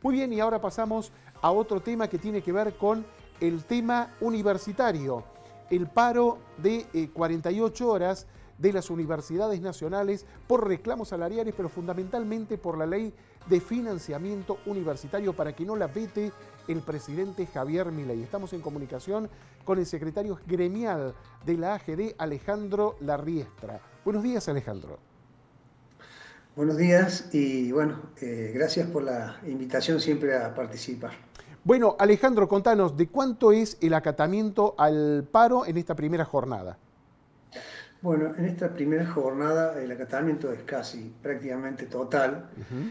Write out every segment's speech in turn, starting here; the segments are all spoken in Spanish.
Muy bien, y ahora pasamos a otro tema que tiene que ver con el tema universitario. El paro de 48 horas de las universidades nacionales por reclamos salariales, pero fundamentalmente por la ley de financiamiento universitario para que no la vete el presidente Javier Milei. Estamos en comunicación con el secretario gremial de la AGD, Alejandro Larriestra. Buenos días, Alejandro. Buenos días y bueno, gracias por la invitación siempre a participar. Bueno, Alejandro, contanos, ¿de cuánto es el acatamiento al paro en esta primera jornada? Bueno, en esta primera jornada el acatamiento es casi prácticamente total.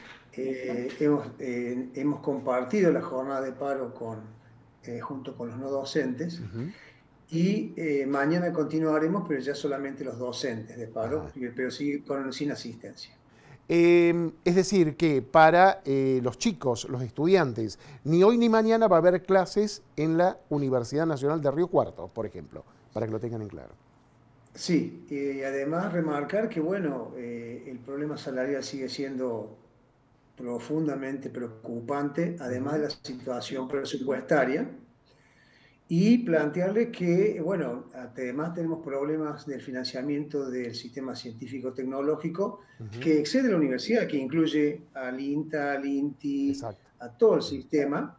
Hemos compartido la jornada de paro junto con los no docentes y mañana continuaremos, pero ya solamente los docentes de paro, Ajá. pero sí sin asistencia. Es decir, que para los chicos, los estudiantes, ni hoy ni mañana va a haber clases en la Universidad Nacional de Río Cuarto, por ejemplo, para que lo tengan en claro. Sí, y además remarcar que bueno, el problema salarial sigue siendo profundamente preocupante, además de la situación presupuestaria, y plantearle que, bueno, además tenemos problemas del financiamiento del sistema científico-tecnológico que excede la universidad, que incluye al INTA, al INTI, Exacto. a todo el sistema.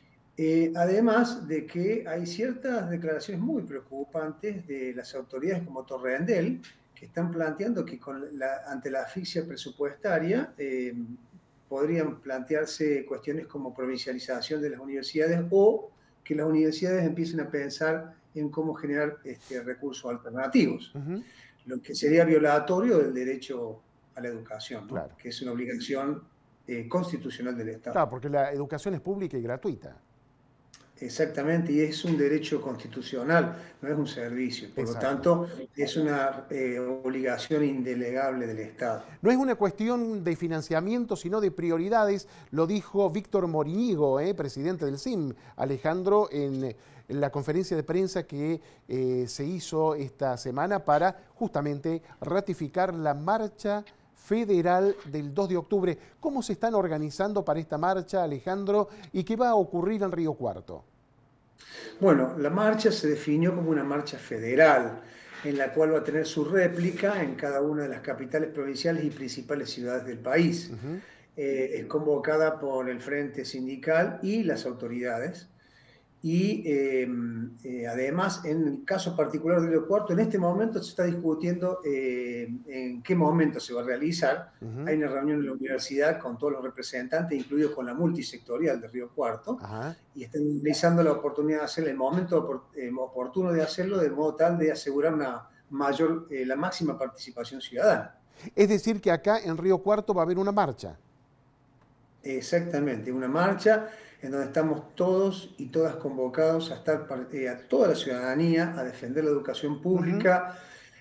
Además de que hay ciertas declaraciones muy preocupantes de las autoridades como Torrendel, que están planteando que ante la asfixia presupuestaria podrían plantearse cuestiones como provincialización de las universidades o que las universidades empiecen a pensar en cómo generar recursos alternativos, lo que sería violatorio del derecho a la educación, ¿no? Claro. Que es una obligación constitucional del Estado. Claro, porque la educación es pública y gratuita. Exactamente, y es un derecho constitucional, no es un servicio. Por lo Exacto. tanto, es una obligación indelegable del Estado. No es una cuestión de financiamiento, sino de prioridades, lo dijo Víctor Morínigo, presidente del CIM, Alejandro, en la conferencia de prensa que se hizo esta semana para justamente ratificar la marcha federal del 2 de octubre. ¿Cómo se están organizando para esta marcha, Alejandro, y qué va a ocurrir en Río Cuarto? Bueno, la marcha se definió como una marcha federal, en la cual va a tener su réplica en cada una de las capitales provinciales y principales ciudades del país. Es convocada por el Frente Sindical y las autoridades. Y además, en el caso particular de Río Cuarto, en este momento se está discutiendo en qué momento se va a realizar. Hay una reunión en la universidad con todos los representantes, incluidos con la multisectorial de Río Cuarto, Ajá. y están analizando la oportunidad de hacerlo, el momento oportuno de hacerlo, de modo tal de asegurar la máxima participación ciudadana. Es decir, que acá en Río Cuarto va a haber una marcha. Exactamente, una marcha en donde estamos todos y todas convocados a estar, a toda la ciudadanía, a defender la educación pública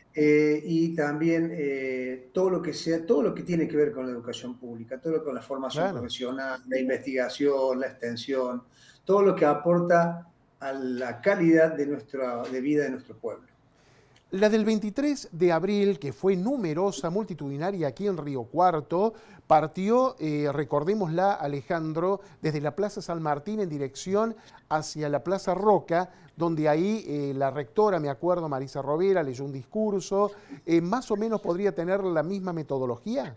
y también todo lo que sea, todo lo que tiene que ver con la educación pública, todo lo que con la formación Claro. profesional, la investigación, la extensión, todo lo que aporta a la calidad de vida de nuestro pueblo. La del 23 de abril, que fue numerosa, multitudinaria aquí en Río Cuarto, partió, recordémosla, Alejandro, desde la Plaza San Martín en dirección hacia la Plaza Roca, donde ahí la rectora, me acuerdo, Marisa Rovera, leyó un discurso. ¿Más o menos podría tener la misma metodología?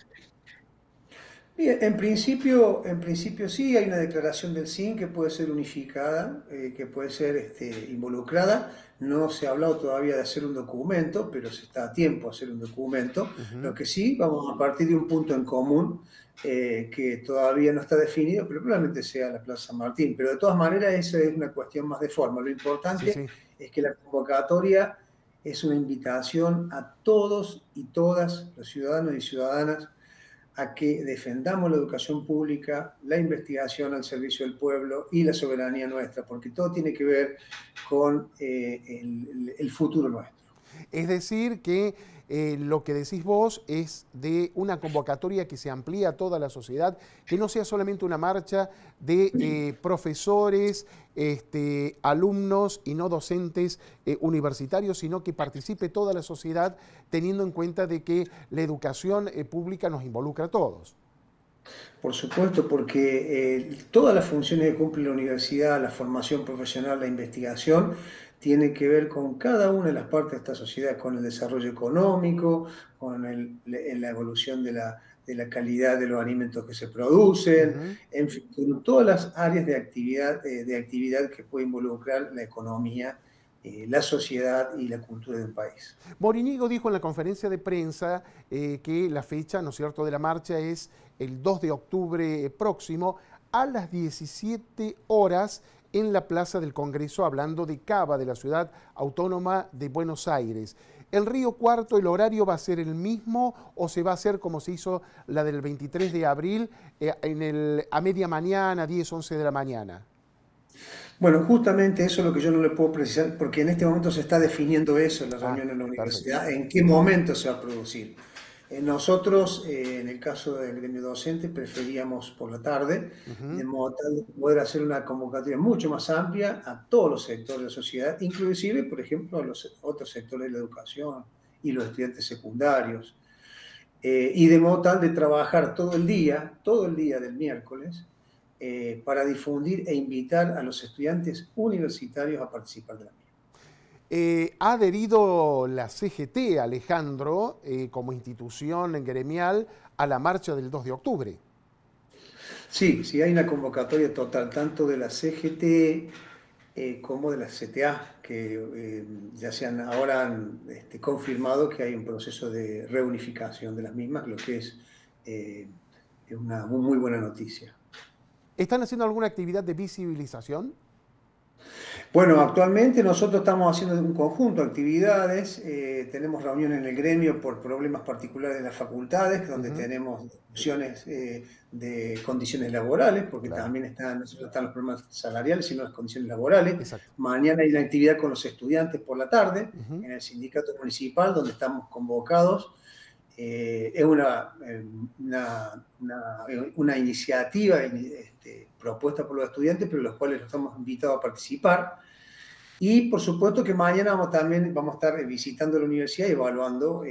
Bien, en principio sí, hay una declaración del CIN que puede ser unificada, que puede ser involucrada. No se ha hablado todavía de hacer un documento, pero se está a tiempo de hacer un documento. Lo que sí, vamos a partir de un punto en común que todavía no está definido, pero probablemente sea la Plaza San Martín. Pero de todas maneras, esa es una cuestión más de forma. Lo Sí, importante sí. es que la convocatoria es una invitación a todos y todas los ciudadanos y ciudadanas a que defendamos la educación pública, la investigación al servicio del pueblo y la soberanía nuestra, porque todo tiene que ver con el futuro nuestro. Es decir, que lo que decís vos es de una convocatoria que se amplía a toda la sociedad, que no sea solamente una marcha de profesores, alumnos y no docentes universitarios, sino que participe toda la sociedad teniendo en cuenta de que la educación pública nos involucra a todos. Por supuesto, porque todas las funciones que cumple la universidad, la formación profesional, la investigación, tiene que ver con cada una de las partes de esta sociedad, con el desarrollo económico, con la evolución de la calidad de los alimentos que se producen, Ujú. en fin, con todas las áreas de actividad que puede involucrar la economía, la sociedad y la cultura de un país. Morínigo dijo en la conferencia de prensa que la fecha, ¿no es cierto?, de la marcha es el 2 de octubre próximo a las 17 horas en la Plaza del Congreso, hablando de Cava, de la Ciudad Autónoma de Buenos Aires. ¿El Río Cuarto, el horario va a ser el mismo o se va a hacer como se hizo la del 23 de abril a media mañana, 10, 11 de la mañana? Bueno, justamente eso es lo que yo no le puedo precisar, porque en este momento se está definiendo eso en la Ah, reunión en la perfecto. universidad, en qué momento se va a producir. Nosotros, en el caso del gremio docente, preferíamos por la tarde, de Ujú. modo tal de poder hacer una convocatoria mucho más amplia a todos los sectores de la sociedad, inclusive, por ejemplo, a los otros sectores de la educación y los estudiantes secundarios, y de modo tal de trabajar todo el día del miércoles, para difundir e invitar a los estudiantes universitarios a participar de la misma. Ha adherido la CGT, Alejandro, como institución gremial, a la marcha del 2 de octubre. Sí, sí hay una convocatoria total, tanto de la CGT como de la CTA, que ya ahora han confirmado que hay un proceso de reunificación de las mismas, lo que eh, es una muy buena noticia. ¿Están haciendo alguna actividad de visibilización? Bueno, actualmente nosotros estamos haciendo un conjunto de actividades, tenemos reuniones en el gremio por problemas particulares de las facultades, donde Ujú. tenemos discusiones de condiciones laborales, porque Claro, también no solo están los problemas salariales, sino las condiciones laborales. exacto. Mañana hay una actividad con los estudiantes por la tarde Ujú. en el sindicato municipal, donde estamos convocados. Es una iniciativa propuesta por los estudiantes, pero los cuales los estamos invitados a participar. Y por supuesto que mañana también vamos a estar visitando la universidad y evaluando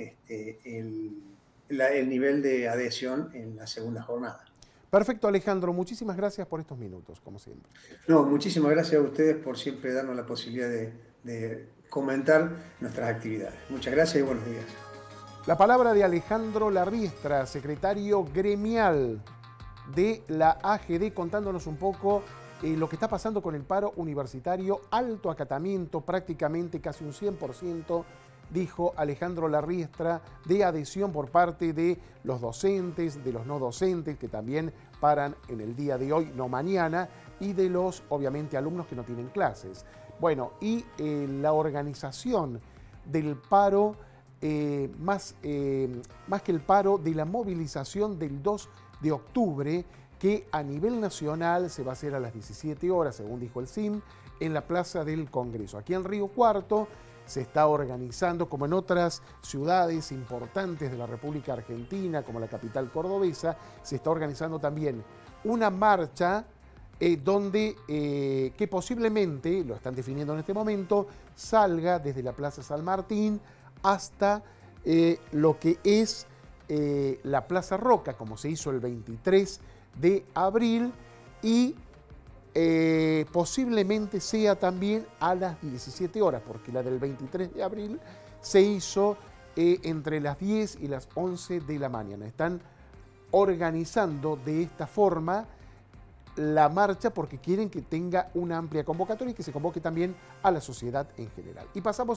el nivel de adhesión en la segunda jornada. Perfecto, Alejandro. Muchísimas gracias por estos minutos, como siempre. No, muchísimas gracias a ustedes por siempre darnos la posibilidad de comentar nuestras actividades. Muchas gracias y buenos días. La palabra de Alejandro Larriestra, secretario gremial de la AGD, contándonos un poco lo que está pasando con el paro universitario. Alto acatamiento, prácticamente casi un 100%, dijo Alejandro Larriestra, de adhesión por parte de los docentes, de los no docentes, que también paran en el día de hoy, no mañana, y de los, obviamente, alumnos que no tienen clases. Bueno, y la organización del paro, más que el paro, de la movilización del 2 de octubre, que a nivel nacional se va a hacer a las 17 horas, según dijo el CIM, en la Plaza del Congreso. Aquí en Río Cuarto se está organizando, como en otras ciudades importantes de la República Argentina, como la capital cordobesa, se está organizando también una marcha que posiblemente, lo están definiendo en este momento, salga desde la Plaza San Martín hasta lo que es la Plaza Roca, como se hizo el 23 de abril, y posiblemente sea también a las 17 horas, porque la del 23 de abril se hizo entre las 10 y las 11 de la mañana. Están organizando de esta forma la marcha porque quieren que tenga una amplia convocatoria y que se convoque también a la sociedad en general. Y pasamos